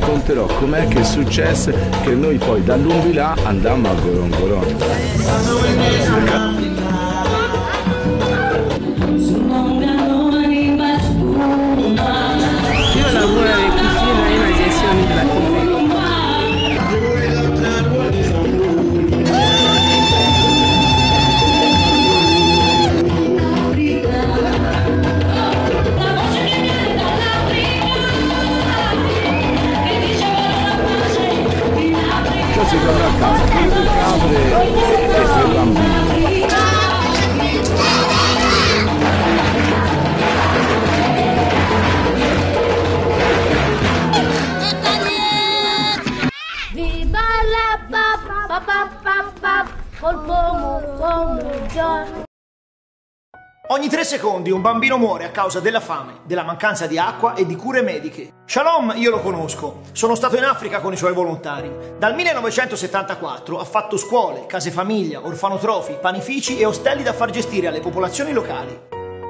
racconterò com'è che successe che noi poi dall'Umbilà andammo a Gorongoron. Io lavoro alle cucine e la gestione della cucina. Si torna a casa con le capre e il bambino. Viva la papà col pomo giorno. Ogni 3 secondi un bambino muore a causa della fame, della mancanza di acqua e di cure mediche. Shalom io lo conosco, sono stato in Africa con i suoi volontari. Dal 1974 ha fatto scuole, case famiglia, orfanotrofi, panifici e ostelli da far gestire alle popolazioni locali.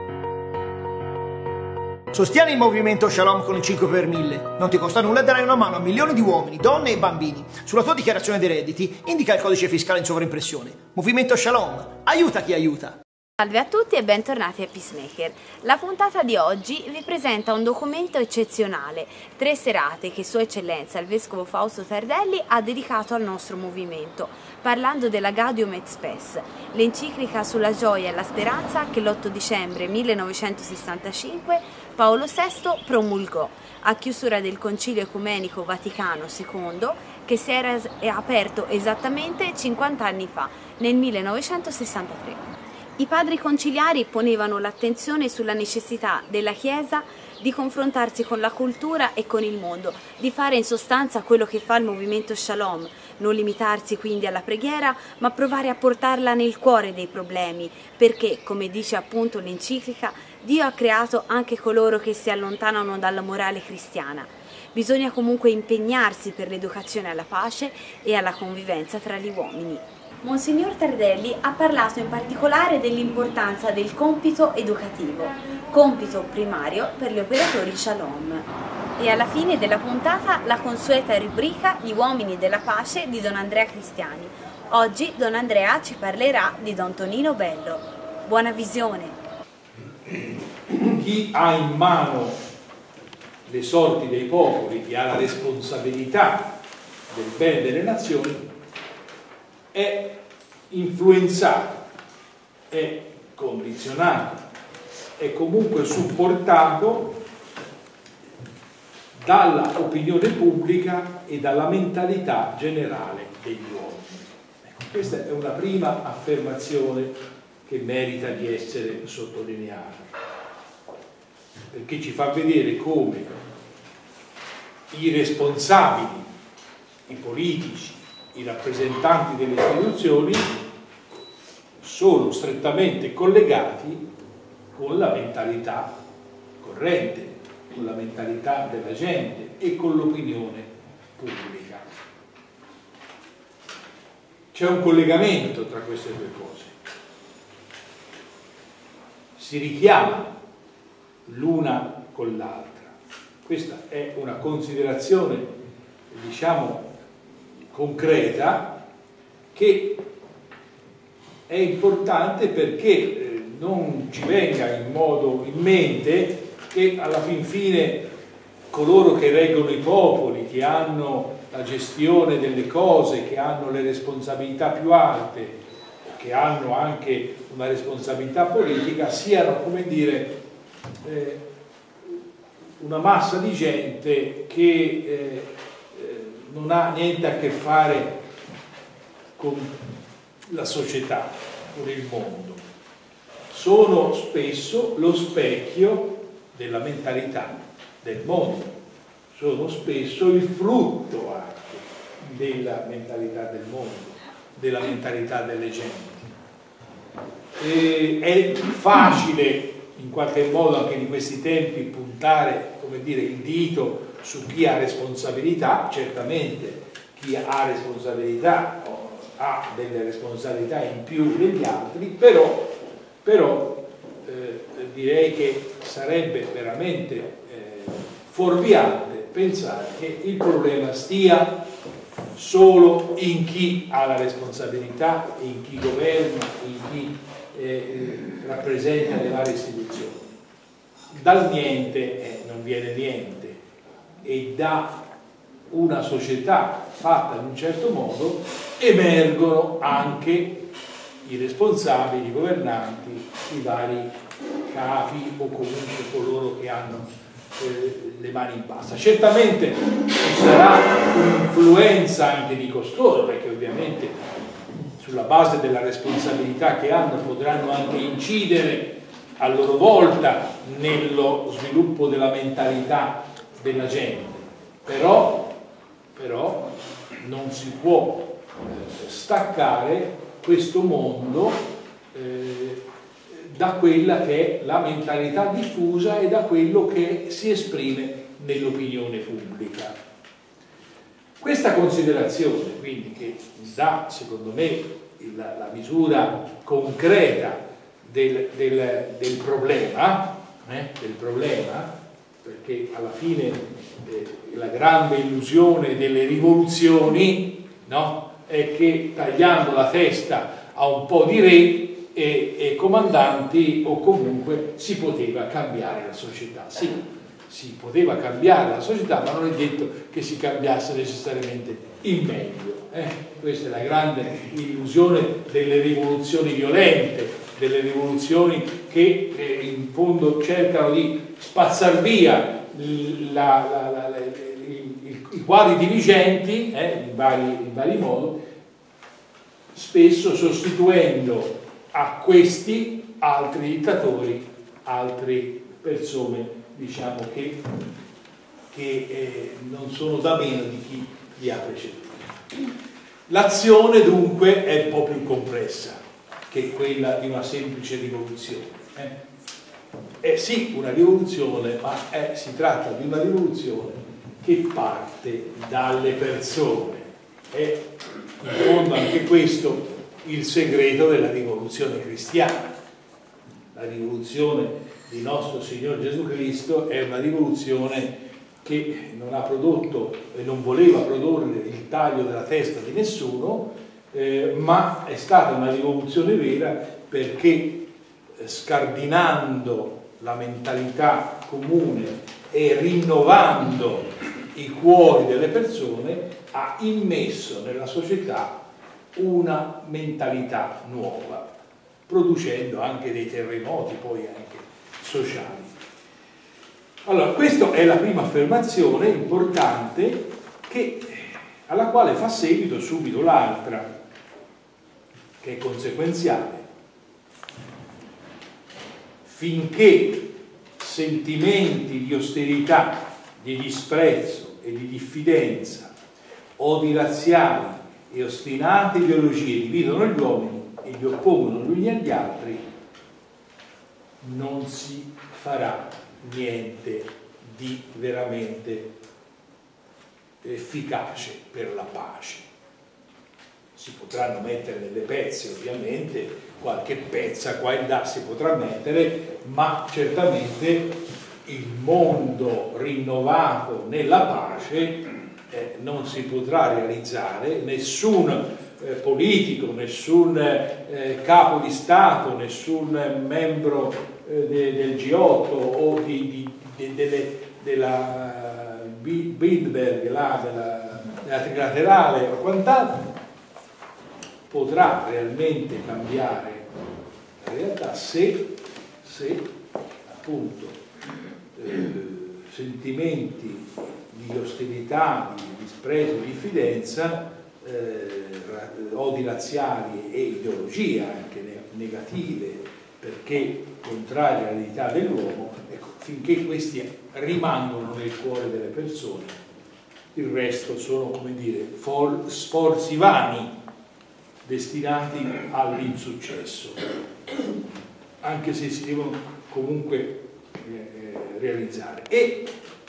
Sostieni il movimento Shalom con il 5 per 1000. Non ti costa nulla e darai una mano a milioni di uomini, donne e bambini. Sulla tua dichiarazione dei redditi indica il codice fiscale in sovraimpressione. Movimento Shalom, aiuta chi aiuta. Salve a tutti e bentornati a Peacemaker. La puntata di oggi vi presenta un documento eccezionale, 3 serate che Sua Eccellenza il Vescovo Fausto Tardelli ha dedicato al nostro movimento, parlando della Gaudium et Spes, l'enciclica sulla gioia e la speranza che l'8 dicembre 1965 Paolo VI promulgò, a chiusura del Concilio Ecumenico Vaticano II, che si era aperto esattamente 50 anni fa, nel 1963. I padri conciliari ponevano l'attenzione sulla necessità della Chiesa di confrontarsi con la cultura e con il mondo, di fare in sostanza quello che fa il movimento Shalom, non limitarsi quindi alla preghiera, ma provare a portarla nel cuore dei problemi, perché, come dice appunto l'enciclica, Dio ha creato anche coloro che si allontanano dalla morale cristiana. Bisogna comunque impegnarsi per l'educazione alla pace e alla convivenza tra gli uomini. Monsignor Tardelli ha parlato in particolare dell'importanza del compito educativo, compito primario per gli operatori Shalom. E alla fine della puntata la consueta rubrica Gli uomini della pace di Don Andrea Cristiani. Oggi Don Andrea ci parlerà di Don Tonino Bello. Buona visione! Chi ha in mano le sorti dei popoli, chi ha la responsabilità del bene delle nazioni, è influenzato, è condizionato, è comunque supportato dalla opinione pubblica e dalla mentalità generale degli uomini. Ecco, questa è una prima affermazione che merita di essere sottolineata, perché ci fa vedere come i responsabili, i politici, i rappresentanti delle istituzioni sono strettamente collegati con la mentalità corrente, con la mentalità della gente e con l'opinione pubblica. C'è un collegamento tra queste due cose, si richiama l'una con l'altra. Questa è una considerazione, diciamo, concreta, che è importante perché non ci venga in mente che alla fin fine coloro che reggono i popoli, che hanno la gestione delle cose, che hanno le responsabilità più alte, che hanno anche una responsabilità politica, siano, come dire, una massa di gente che non ha niente a che fare con la società, con il mondo. Sono spesso lo specchio della mentalità del mondo, sono spesso il frutto anche della mentalità del mondo, della mentalità delle genti. È facile in qualche modo anche in questi tempi puntare, come dire, il dito su chi ha responsabilità. Certamente chi ha responsabilità ha delle responsabilità in più degli altri, però direi che sarebbe veramente fuorviante pensare che il problema stia solo in chi ha la responsabilità, in chi governa, in chi rappresenta le varie istituzioni. Dal niente non viene niente, e da una società fatta in un certo modo emergono anche i responsabili, i governanti, i vari capi o comunque coloro che hanno le mani in pasta. Certamente ci sarà un'influenza anche di costoro, perché ovviamente sulla base della responsabilità che hanno potranno anche incidere a loro volta nello sviluppo della mentalità della gente, però non si può staccare questo mondo da quella che è la mentalità diffusa e da quello che si esprime nell'opinione pubblica. Questa considerazione, quindi, che dà, secondo me, la misura concreta del problema, perché alla fine la grande illusione delle rivoluzioni, no, è che tagliando la testa a un po' di re e comandanti o comunque si poteva cambiare la società. Sì, si poteva cambiare la società, ma non è detto che si cambiasse necessariamente in meglio. Questa è la grande illusione delle rivoluzioni violente, delle rivoluzioni che in fondo cercano di spazzar via i quadri dirigenti in vari modi, spesso sostituendo a questi altri dittatori, altre persone, diciamo, che non sono da meno di chi li ha preceduti. L'azione dunque è un po' più complessa che quella di una semplice rivoluzione. È sì una rivoluzione, ma si tratta di una rivoluzione che parte dalle persone. È in fondo anche questo il segreto della rivoluzione cristiana. La rivoluzione di nostro Signore Gesù Cristo è una rivoluzione che non ha prodotto e non voleva produrre il taglio della testa di nessuno, ma è stata una rivoluzione vera perché scardinando la mentalità comune e rinnovando i cuori delle persone ha immesso nella società una mentalità nuova, producendo anche dei terremoti poi anche sociali. Allora, questa è la prima affermazione importante alla quale fa seguito subito l'altra, che è conseguenziale. Finché sentimenti di ostilità, di disprezzo e di diffidenza, odi razziali e ostinate ideologie dividono gli uomini e li oppongono gli uni agli altri, non si farà niente di veramente efficace per la pace. Si potranno mettere delle pezze, ovviamente, qualche pezza qua e là si potrà mettere, ma certamente il mondo rinnovato nella pace non si potrà realizzare. Nessun politico, nessun capo di Stato, nessun membro del G8 o della Bilderberg, della trilaterale o quant'altro, potrà realmente cambiare la realtà se appunto sentimenti di ostilità, di disprezzo, di diffidenza, odi razziali e ideologie anche negative perché contrarie alla dignità dell'uomo, ecco, finché questi rimangono nel cuore delle persone, il resto sono, come dire, sforzi vani destinati all'insuccesso, anche se si devono comunque realizzare. E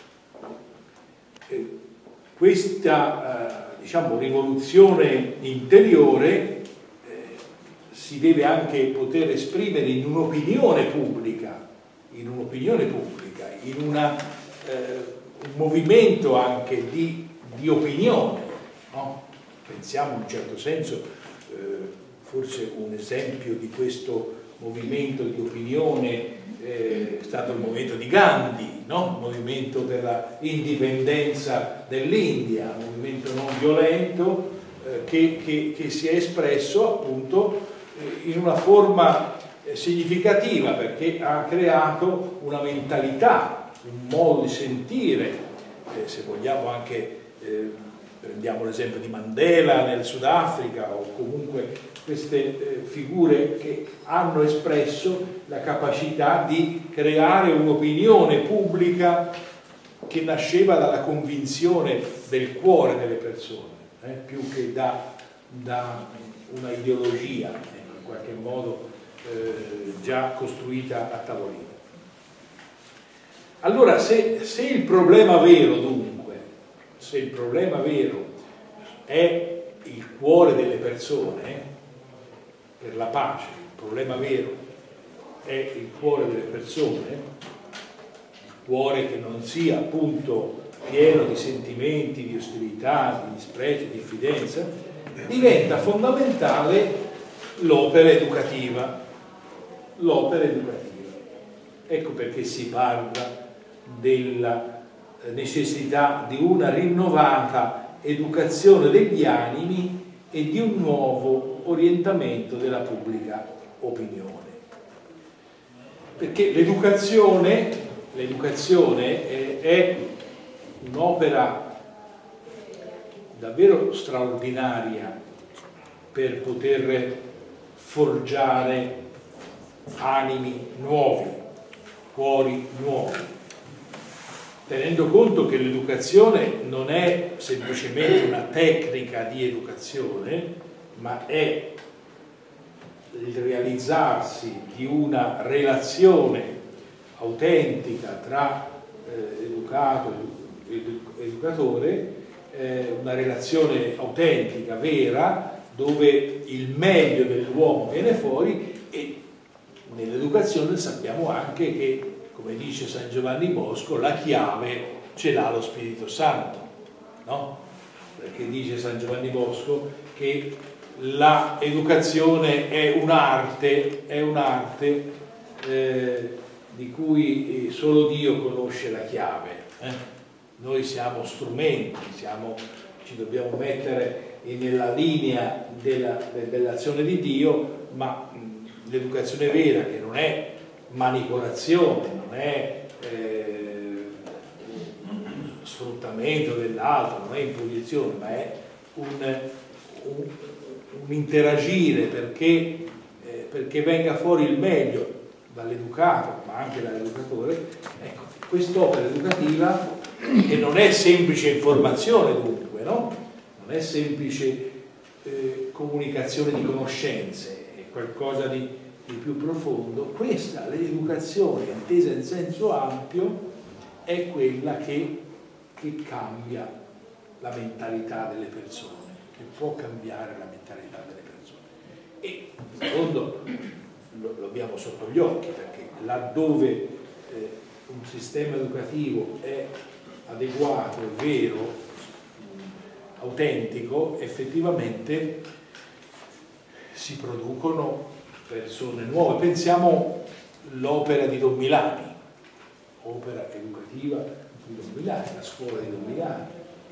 questa diciamo rivoluzione interiore si deve anche poter esprimere in un'opinione pubblica, in una un movimento anche di opinione, no? Pensiamo in un certo senso, forse un esempio di questo movimento di opinione è stato il movimento di Gandhi, no? Il movimento della indipendenza dell'India, un movimento non violento che si è espresso appunto in una forma significativa, perché ha creato una mentalità, un modo di sentire, se vogliamo anche prendiamo l'esempio di Mandela nel Sudafrica, o comunque queste figure che hanno espresso la capacità di creare un'opinione pubblica che nasceva dalla convinzione del cuore delle persone, più che da una ideologia, in qualche modo già costruita a tavolino. Allora, se il problema vero, dunque, se il problema vero è il cuore delle persone, per la pace, il problema vero è il cuore delle persone, il cuore che non sia appunto pieno di sentimenti, di ostilità, di disprezzo, di diffidenza, diventa fondamentale l'opera educativa. L'opera educativa. Ecco perché si parla della necessità di una rinnovata educazione degli animi e di un nuovo orientamento della pubblica opinione. Perché l'educazione è un'opera davvero straordinaria per poter forgiare animi nuovi, cuori nuovi, tenendo conto che l'educazione non è semplicemente una tecnica di educazione, ma è il realizzarsi di una relazione autentica tra educato e educatore, una relazione autentica, vera, dove il meglio dell'uomo viene fuori. E nell'educazione sappiamo anche che, come dice San Giovanni Bosco, la chiave ce l'ha lo Spirito Santo, no? Perché dice San Giovanni Bosco che l'educazione è un'arte di cui solo Dio conosce la chiave. Noi siamo strumenti, ci dobbiamo mettere nella linea dell'azione di Dio, ma l'educazione vera, che non è manipolazione, non è sfruttamento dell'altro, non è imposizione, ma è un interagire perché venga fuori il meglio dall'educato, ma anche dall'educatore. Ecco, quest'opera educativa, che non è semplice informazione dunque, no? Non è semplice comunicazione di conoscenze, è qualcosa di più profondo. Questa, l'educazione intesa in senso ampio, è quella che cambia la mentalità delle persone, che può cambiare la mentalità delle persone. E in fondo lo abbiamo sotto gli occhi, perché laddove un sistema educativo è adeguato, è vero, autentico, effettivamente si producono persone nuove. Pensiamo all'opera di Don Milani, opera educativa di Don Milani, la scuola di Don Milani.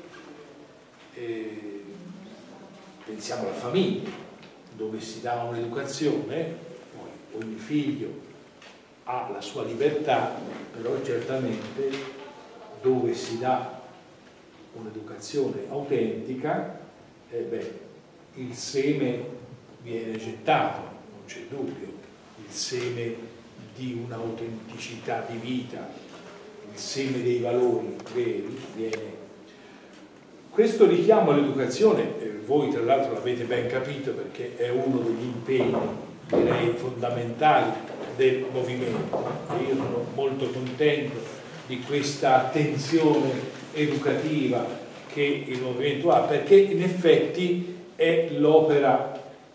Pensiamo alla famiglia, dove si dà un'educazione, poi ogni figlio ha la sua libertà, però certamente dove si dà un'educazione autentica, il seme viene gettato, non c'è dubbio, il seme di un'autenticità di vita, il seme dei valori veri viene. Questo richiamo all'educazione, voi tra l'altro l'avete ben capito, perché è uno degli impegni, direi, fondamentali del movimento. E io sono molto contento di questa attenzione educativa che il movimento ha, perché in effetti è l'opera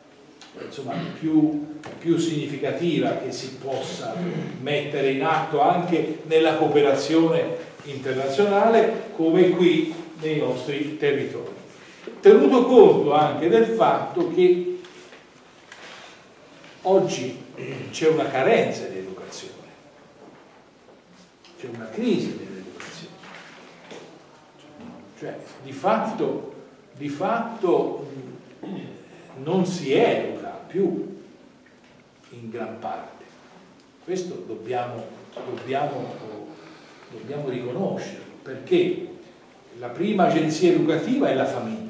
più significativa che si possa mettere in atto anche nella cooperazione internazionale come qui nei nostri territori. Tenuto conto anche del fatto che oggi c'è una carenza di educazione, c'è una crisi dell'educazione, cioè di fatto non si educa più in gran parte. Questo dobbiamo riconoscerlo, perché la prima agenzia educativa è la famiglia,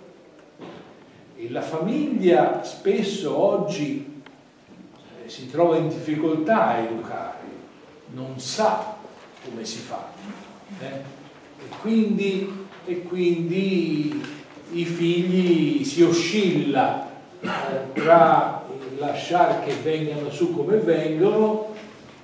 e la famiglia spesso oggi si trova in difficoltà a educare, non sa come si fa, e quindi i figli si oscilla tra lasciare che vengano su come vengono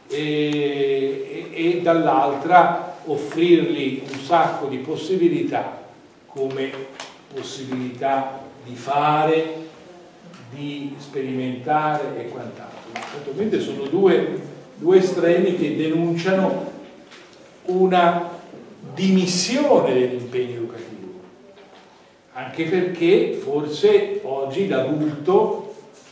e dall'altra offrirgli un sacco di possibilità, come possibilità di fare, di sperimentare e quant'altro. Naturalmente sono due estremi che denunciano una dimissione dell'impegno educativo, anche perché forse oggi l'adulto,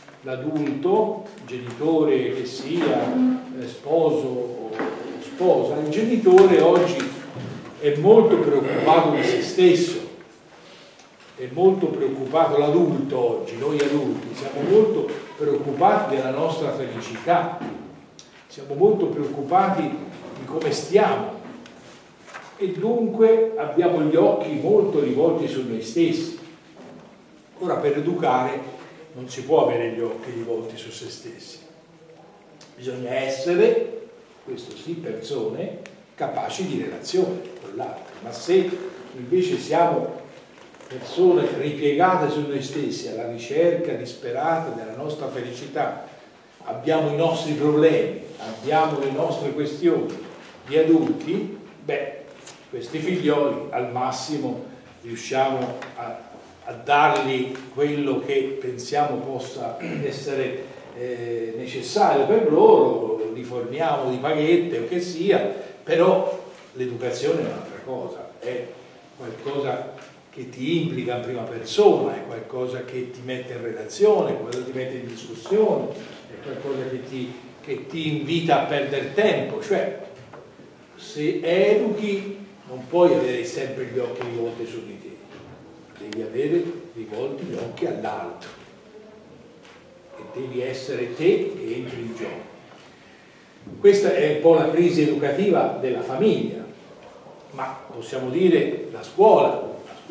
genitore che sia, sposo o sposa, il genitore oggi è molto preoccupato di se stesso, è molto preoccupato, l'adulto oggi, noi adulti siamo molto preoccupati della nostra felicità, siamo molto preoccupati di come stiamo e dunque abbiamo gli occhi molto rivolti su noi stessi. Ora, per educare non si può avere gli occhi rivolti su se stessi, bisogna essere, questo sì, persone capaci di relazione con l'altro, ma se invece siamo persone ripiegate su noi stessi, alla ricerca disperata della nostra felicità, abbiamo i nostri problemi, abbiamo le nostre questioni di adulti, questi figlioli al massimo riusciamo a dargli quello che pensiamo possa essere necessario per loro, li forniamo di paghette o che sia, però l'educazione è un'altra cosa, è qualcosa che ti implica in prima persona, è qualcosa che ti mette in relazione, è qualcosa che ti mette in discussione, è qualcosa che ti invita a perdere tempo, cioè se educhi non puoi avere sempre gli occhi rivolti su di te, devi avere rivolti gli occhi all'altro e devi essere te che entri in gioco. Questa è un po' la crisi educativa della famiglia, ma possiamo dire la scuola,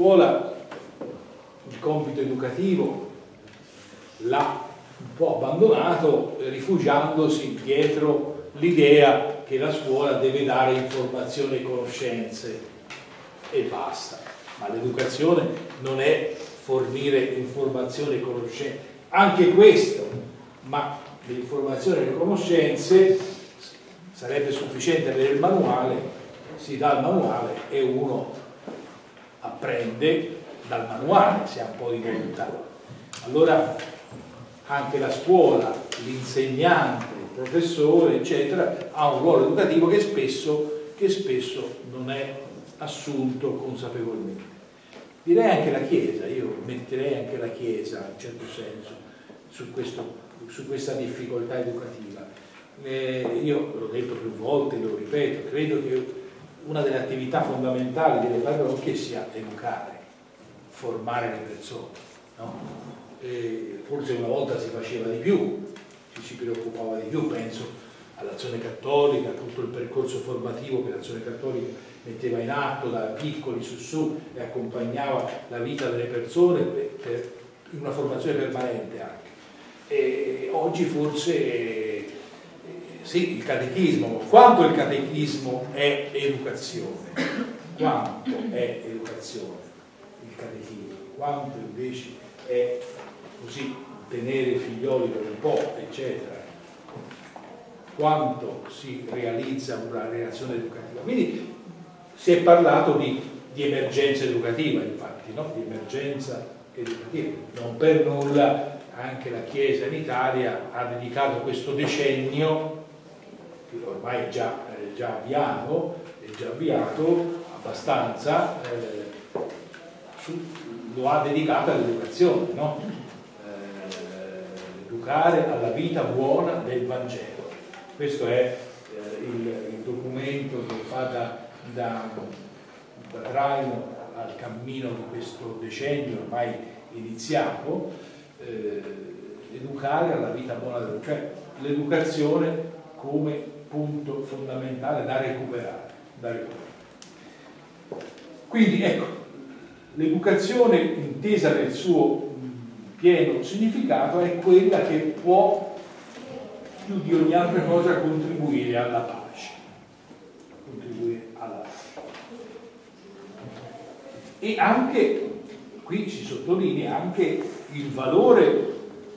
il compito educativo l'ha un po' abbandonato, rifugiandosi dietro l'idea che la scuola deve dare informazioni e conoscenze e basta. Ma l'educazione non è fornire informazioni e conoscenze, anche questo, ma le informazioni e le conoscenze sarebbe sufficiente avere il manuale, si dà il manuale e uno apprende dal manuale, se ha un po' di volontà. Allora anche la scuola, l'insegnante, il professore, eccetera, ha un ruolo educativo che spesso non è assunto consapevolmente. Direi anche la Chiesa, io metterei anche la Chiesa in un certo senso su questa difficoltà educativa. Io l'ho detto più volte, lo ripeto, credo che una delle attività fondamentali delle parrocchie sia educare, formare le persone, no? Forse una volta si faceva di più, ci si preoccupava di più, penso all'Azione Cattolica, a tutto il percorso formativo che l'Azione Cattolica metteva in atto da piccoli su e accompagnava la vita delle persone in una formazione permanente anche. E oggi forse sì, il catechismo, quanto il catechismo è educazione, quanto è educazione il catechismo, quanto invece è così tenere i figlioli per un po', eccetera, quanto si realizza una relazione educativa. Quindi si è parlato di emergenza educativa, infatti, no? Di emergenza educativa. Non per nulla anche la Chiesa in Italia ha dedicato questo decennio, che ormai già abbiamo, già avviato abbastanza, lo ha dedicato all'educazione, no? Educare alla vita buona del Vangelo. Questo è il documento che fa da traino al cammino di questo decennio ormai iniziato, educare alla vita buona del Vangelo, cioè l'educazione come punto fondamentale da recuperare. Quindi ecco, l'educazione intesa nel suo pieno significato è quella che può più di ogni altra cosa contribuire alla pace. E anche, qui si sottolinea anche il valore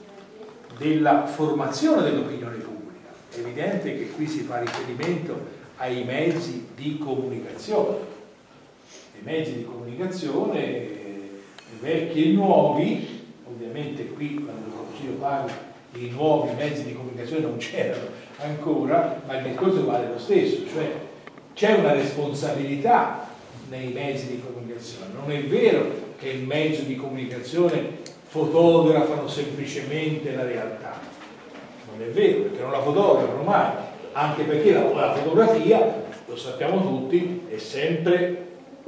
della formazione dell'opinione pubblica. È evidente che qui si fa riferimento ai mezzi di comunicazione. I mezzi di comunicazione vecchi e nuovi, ovviamente qui quando il Consiglio parla di nuovi mezzi di comunicazione non c'erano ancora, ma il discorso vale lo stesso, cioè c'è una responsabilità nei mezzi di comunicazione. Non è vero che il mezzo di comunicazione fotografano semplicemente la realtà, non è vero, perché non la fotografano mai, anche perché la fotografia, lo sappiamo tutti, è sempre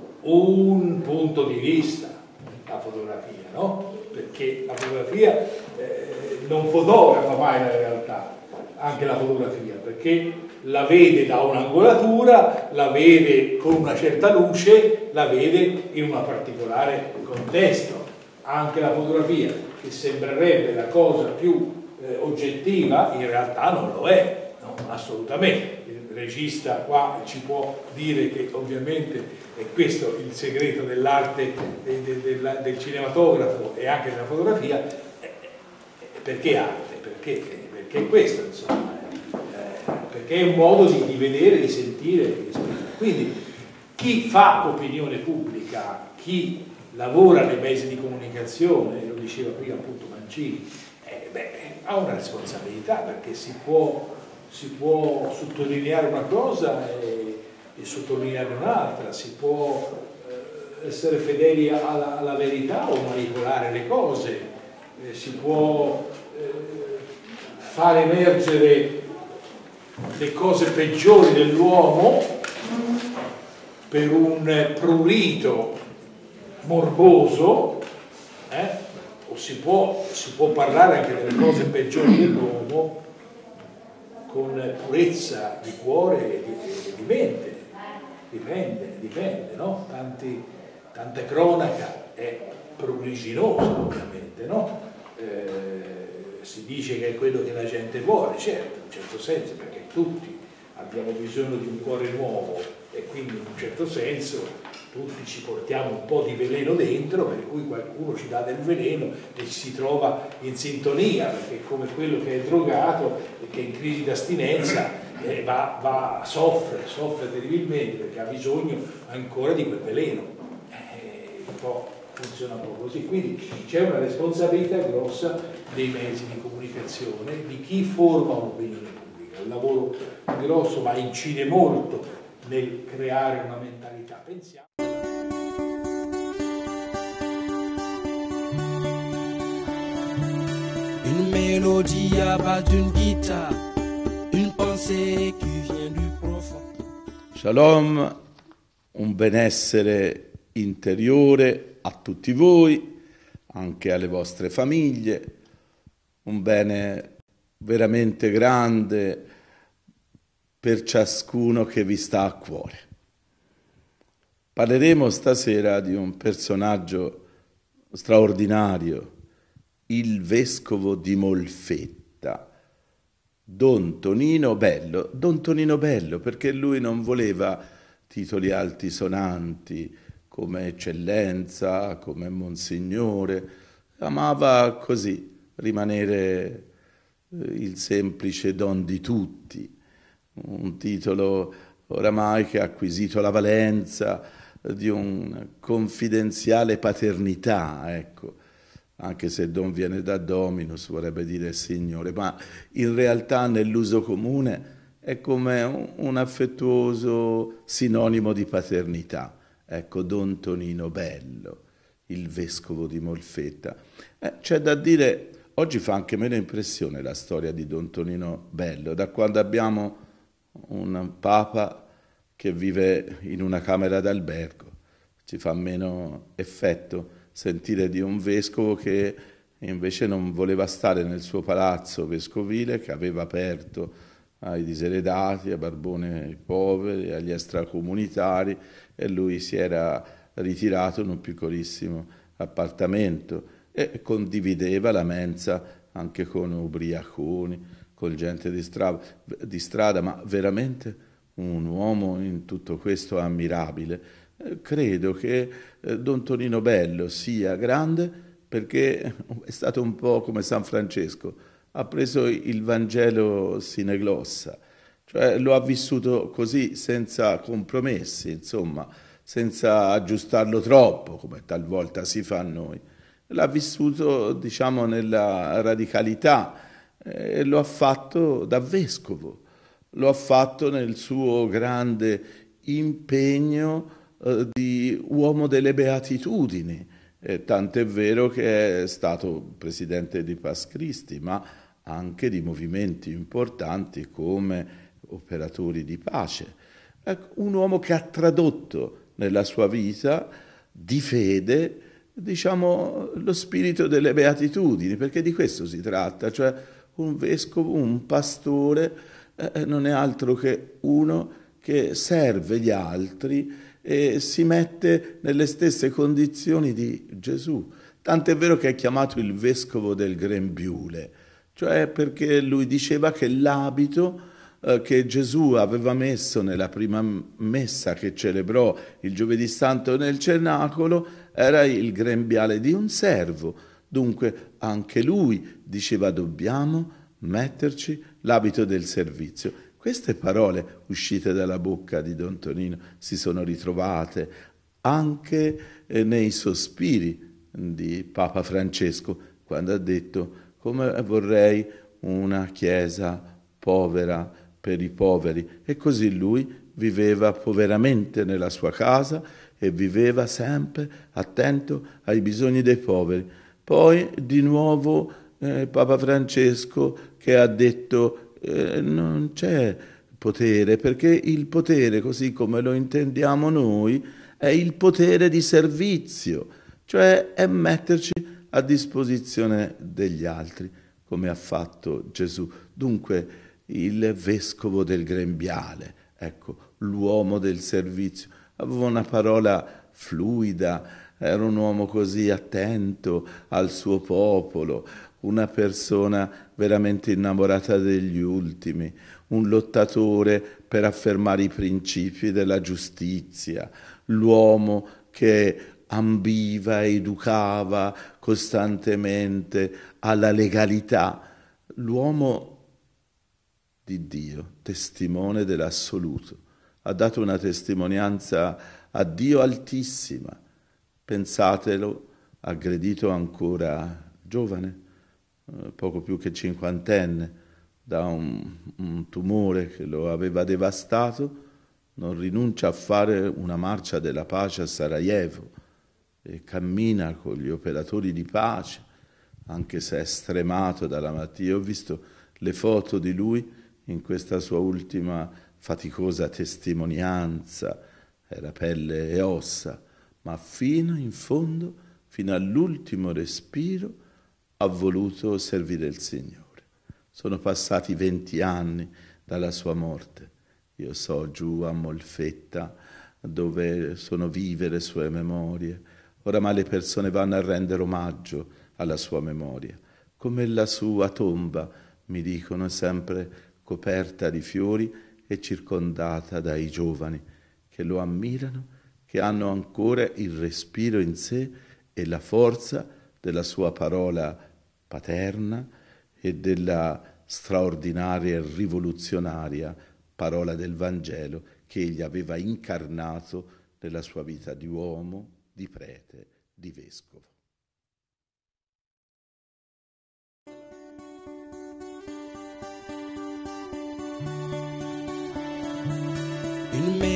un punto di vista, la fotografia, no? Perché la fotografia non fotografa mai la realtà, anche la fotografia, perché la vede da un'angolatura, la vede con una certa luce, la vede in un particolare contesto. Anche la fotografia, che sembrerebbe la cosa più oggettiva, in realtà non lo è, no? Assolutamente. Il regista qua ci può dire che ovviamente è questo il segreto dell'arte del cinematografo e anche della fotografia. Perché arte? Perché questo, insomma, perché è un modo di vedere, di sentire, di esprimere. Quindi chi fa opinione pubblica, chi lavora nei mezzi di comunicazione, lo diceva prima appunto Mancini, ha una responsabilità, perché si può sottolineare una cosa e sottolineare un'altra, si può essere fedeli alla verità o manipolare le cose, si può far emergere le cose peggiori dell'uomo per un prurito morboso, o si può parlare anche delle cose peggiori dell'uomo con purezza di cuore e di mente. Dipende, no? Tanta cronaca è pruriginosa, ovviamente, no? Si dice che è quello che la gente vuole, certo, in un certo senso, perché tutti abbiamo bisogno di un cuore nuovo e quindi in un certo senso tutti ci portiamo un po' di veleno dentro, per cui qualcuno ci dà del veleno e ci si trova in sintonia, perché è come quello che è drogato e che è in crisi d'astinenza soffre terribilmente perché ha bisogno ancora di quel veleno. Funziona un po' così, quindi c'è una responsabilità grossa dei mezzi di comunicazione, di chi forma un'opinione pubblica, un lavoro grosso, ma incide molto nel creare una mentalità. Pensiamo. Une mélodie à base d'une guitare, une pensée qui vient du profond. Shalom, un benessere interiore a tutti voi, anche alle vostre famiglie, un bene veramente grande per ciascuno che vi sta a cuore. Parleremo stasera di un personaggio straordinario, il vescovo di Molfetta, Don Tonino Bello. Don Tonino Bello, perché lui non voleva titoli altisonanti, come eccellenza, come monsignore, amava così rimanere il semplice don di tutti, un titolo oramai che ha acquisito la valenza di un confidenziale paternità, ecco, anche se don viene da dominus, vorrebbe dire signore, ma in realtà nell'uso comune è come un affettuoso sinonimo di paternità. Ecco, Don Tonino Bello, il vescovo di Molfetta. C'è da dire, oggi fa anche meno impressione la storia di Don Tonino Bello, da quando abbiamo un papa che vive in una camera d'albergo. Ci fa meno effetto sentire di un vescovo che invece non voleva stare nel suo palazzo vescovile, che aveva aperto ai diseredati, a barbone ai poveri, agli extracomunitari, e lui si era ritirato in un piccolissimo appartamento e condivideva la mensa anche con ubriaconi, con gente di strada, ma veramente un uomo in tutto questo ammirabile. Credo che Don Tonino Bello sia grande perché è stato un po' come San Francesco, ha preso il Vangelo sine glossa, cioè lo ha vissuto così senza compromessi, insomma, senza aggiustarlo troppo, come talvolta si fa a noi. L'ha vissuto, diciamo, nella radicalità e lo ha fatto da vescovo, lo ha fatto nel suo grande impegno di uomo delle beatitudini, tant'è vero che è stato presidente di Pax Christi, ma anche di movimenti importanti come operatori di pace. Ecco, un uomo che ha tradotto nella sua vita di fede, diciamo, lo spirito delle beatitudini, perché di questo si tratta, cioè un vescovo, un pastore, non è altro che uno che serve gli altri e si mette nelle stesse condizioni di Gesù. Tant'è vero che è chiamato il vescovo del grembiule, cioè perché lui diceva che l'abito che Gesù aveva messo nella prima messa che celebrò il Giovedì Santo nel cenacolo era il grembiale di un servo. Dunque anche lui diceva dobbiamo metterci l'abito del servizio. Queste parole uscite dalla bocca di Don Tonino si sono ritrovate anche nei sospiri di Papa Francesco, quando ha detto come vorrei una chiesa povera per i poveri. E così lui viveva poveramente nella sua casa e viveva sempre attento ai bisogni dei poveri. Poi di nuovo Papa Francesco che ha detto non c'è potere, perché il potere, così come lo intendiamo noi, è il potere di servizio, cioè è metterci a disposizione degli altri, come ha fatto Gesù. Dunque il vescovo del grembiale, ecco, l'uomo del servizio, aveva una parola fluida, era un uomo così attento al suo popolo, una persona veramente innamorata degli ultimi, un lottatore per affermare i principi della giustizia, l'uomo che ambiva, educava costantemente alla legalità, l'uomo di Dio, testimone dell'assoluto, ha dato una testimonianza a Dio altissima. Pensatelo, aggredito ancora giovane, poco più che cinquantenne, da un tumore che lo aveva devastato, non rinuncia a fare una marcia della pace a Sarajevo e cammina con gli operatori di pace, anche se è stremato dalla malattia. Ho visto le foto di lui in questa sua ultima faticosa testimonianza, era pelle e ossa, ma fino in fondo, fino all'ultimo respiro, ha voluto servire il Signore. Sono passati 20 anni dalla sua morte. Io so giù a Molfetta, dove sono vive le sue memorie. Oramai le persone vanno a rendere omaggio alla sua memoria. Come la sua tomba, mi dicono, è sempre coperta di fiori e circondata dai giovani che lo ammirano, che hanno ancora il respiro in sé e la forza della sua parola paterna e della straordinaria e rivoluzionaria parola del Vangelo che egli aveva incarnato nella sua vita di uomo, di prete, di vescovo.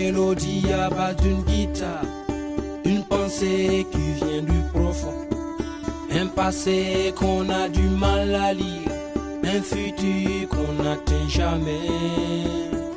mélodie à base d'une guitare, une pensée qui vient du profond, un passé qu'on a du mal à lire, un futur qu'on n'atteint jamais.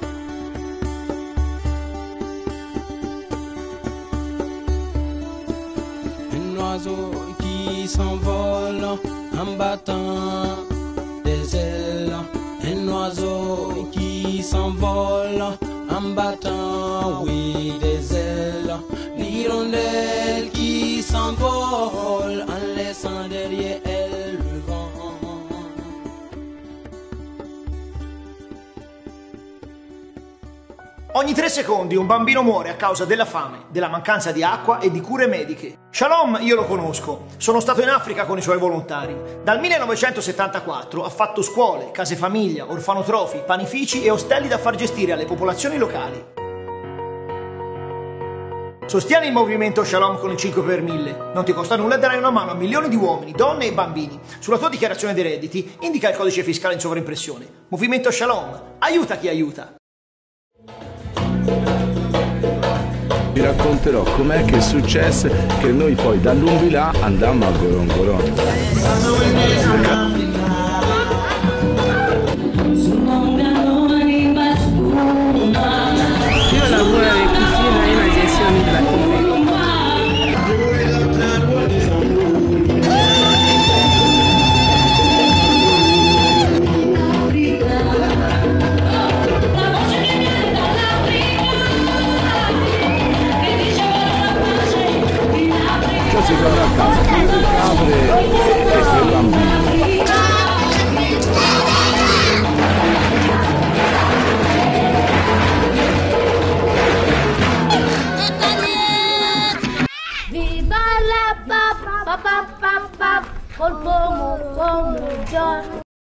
Un oiseau qui s'envole en battant des ailes, un oiseau qui s'envole en battant, oui, des ailes, l'hirondelle qui s'envole en laissant derrière elle le vent. Ogni 3 secondi un bambino muore a causa della fame, della mancanza di acqua e di cure mediche. Shalom io lo conosco, sono stato in Africa con i suoi volontari. Dal 1974 ha fatto scuole, case famiglia, orfanotrofi, panifici e ostelli da far gestire alle popolazioni locali. Sostieni il movimento Shalom con il 5 per 1000. Non ti costa nulla e darai una mano a milioni di uomini, donne e bambini. Sulla tua dichiarazione dei redditi indica il codice fiscale in sovraimpressione. Movimento Shalom, aiuta chi aiuta. Vi racconterò com'è che successe che noi poi dall'Umbilà andammo a Gorongoron. Io lavoro alle cucine e nella gestione della conferenza. Si torna a casa con le capre e il bambino. Viva la pap, pap, pap, pap, col pomo, giorno.